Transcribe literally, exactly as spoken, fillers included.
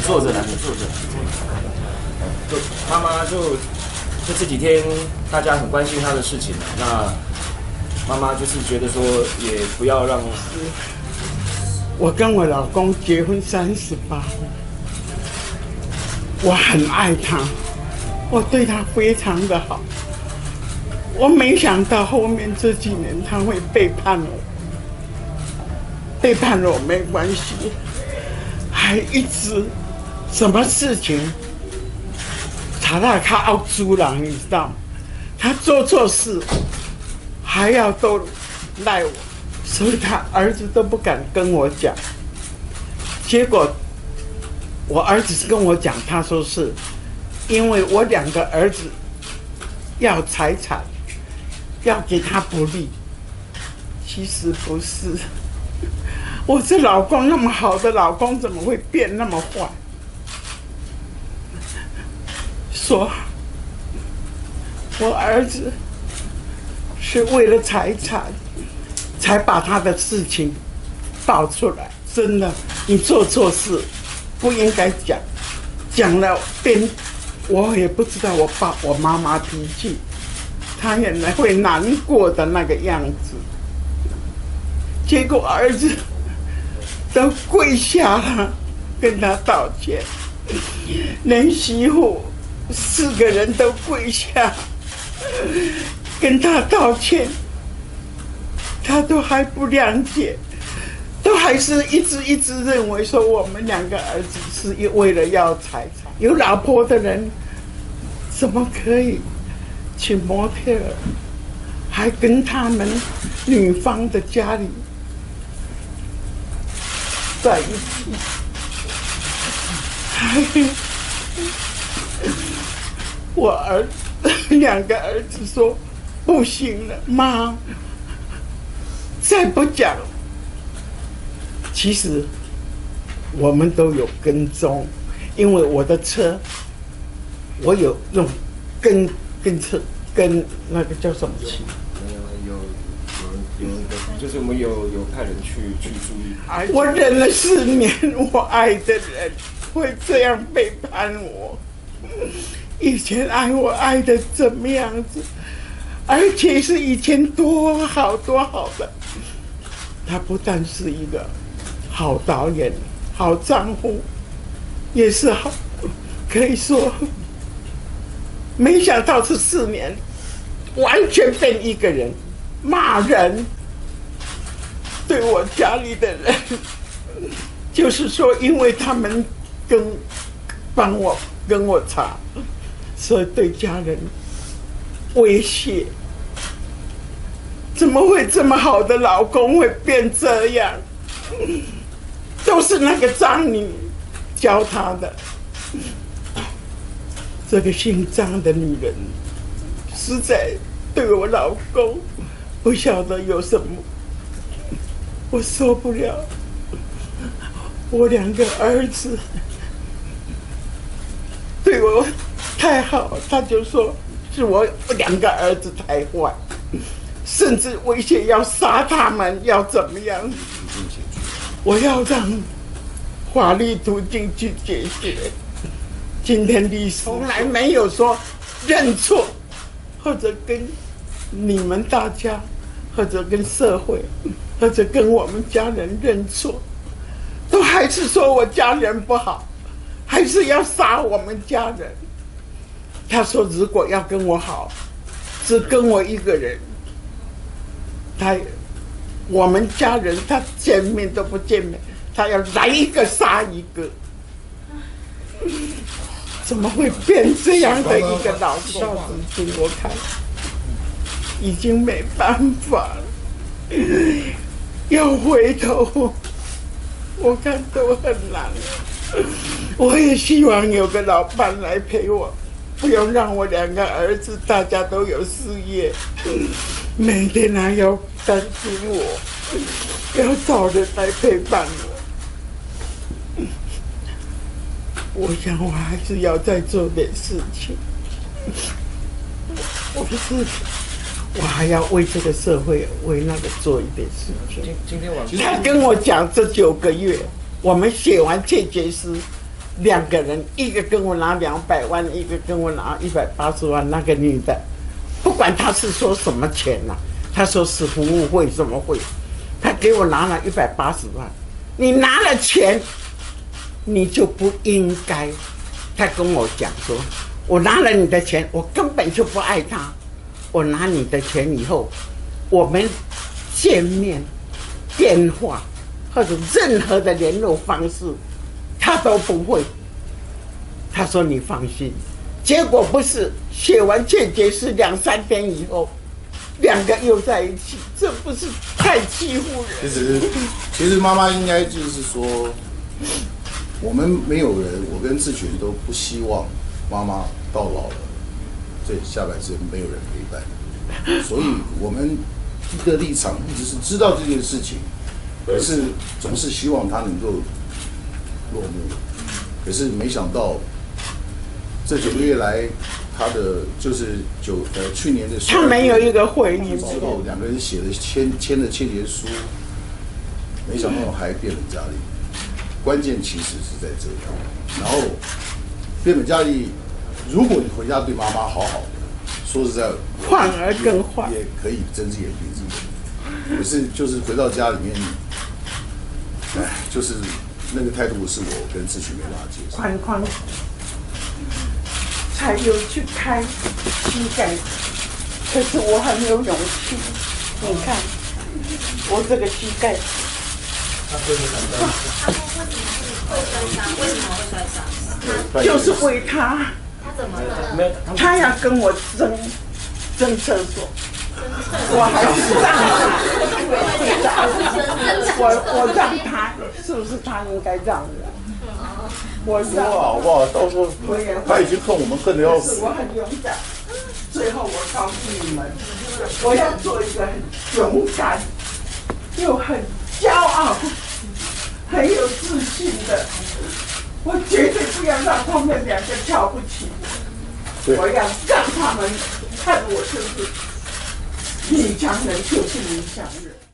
坐着来，你坐着。就妈妈就就这几天大家很关心她的事情，那妈妈就是觉得说也不要让。 我跟我老公结婚三十八年，我很爱他，我对他非常的好。我没想到后面这几年他会背叛我，背叛我没关系，还一直什么事情查到他傲猪狼，你知道吗？他做错事还要都赖我，所以他儿子都不敢跟我讲。结果我儿子跟我讲，他说是因为我两个儿子要财产，要给他不利。其实不是，我这老公那么好的老公，怎么会变那么坏？说我儿子是为了财产才把他的事情爆出来。真的，你做错事不应该讲，讲了变，我也不知道我爸我妈妈脾气，他原来会难过的那个样子。结果儿子都跪下了，跟他道歉，连媳妇四个人都跪下跟他道歉，他都还不谅解，都还是一直一直认为说我们两个儿子是为了要财产。有老婆的人怎么可以去模特儿，还跟他们女方的家里在一起？还我儿两个儿子说不行了，妈，再不讲。其实我们都有跟踪，因为我的车，我有用跟跟车跟那个叫什么漆？ 有有有有，就是我们有有派人去去注意。 我忍了四年，我爱的人会这样背叛我。以前爱我爱的怎么样子，而且是以前多好多好的。他不但是一个好导演、好丈夫，也是好，可以说，没想到这四年完全变一个人，骂人，对我家里的人，就是说，因为他们跟帮我跟我查，所以对家人威胁。怎么会这么好的老公会变这样？都是那个张女教他的。这个姓张的女人，实在对我老公不晓得有什么，我受不了。我两个儿子对我太好，他就说是我两个儿子太坏，甚至威胁要杀他们，要怎么样？我要让法律途径去解决。今天律师从来没有说认错，或者跟你们大家，或者跟社会，或者跟我们家人认错，都还是说我家人不好，还是要杀我们家人。他说如果要跟我好，只跟我一个人，他我们家人他见面都不见面，他要来一个杀一个。怎么会变这样的一个老公？给我看，已经没办法了，要回头，我看都很难。我也希望有个老伴来陪我，不用让我两个儿子大家都有事业，每天还要担心我，要找人来陪伴我。我想我还是要再做点事情，我是，我还要为这个社会，为那个做一点事情。 今今天晚上， 他跟我讲这九个月，我们写完切结诗， 两个人，一个跟我拿两百万，一个跟我拿一百八十万。那个女的，不管她是说什么钱呐、啊，她说是服务费什么费，她给我拿了一百八十万。你拿了钱，你就不应该。她跟我讲说，我拿了你的钱，我根本就不爱他。我拿你的钱以后，我们见面、电话或者任何的联络方式，他都不会。他说你放心。结果不是写完切结是两三天以后，两个又在一起，这不是太欺负人？ 其实，其实妈妈应该就是说，我们没有人，我跟志群都不希望妈妈到老了，这下半生没有人陪伴，所以我们的立场一直是知道这件事情，可是总是希望它能够落幕。可是没想到，这九个月来，他的就是九呃去年的他没有一个会议之后，两个人写了签签了切结书，没想到还变本加厉。关键其实是在这样，然后变本加厉。如果你回家对妈妈好好的，说实在， 换而更换， 也可以睁只眼闭只眼。可是就是回到家里面，哎，就是那个态度是我跟志群没办法接受。 宽宽才有去开膝盖，可是我很有勇气。你看，我这个膝盖。 他为什么会摔伤？为什么会摔伤？ 就是为他。 他怎么了？ 没有， 他要跟我争争厕所，我还是让他，我我让他，是不是他应该让我？我说好不好？到时候他已经恨我们恨得要死。 我很勇敢。最后我告诉你们，我要做一个很勇敢又很骄傲、很有自信的。我绝对不要让他们两个瞧不起我，我要让他们看我就是女强人，就是女强人。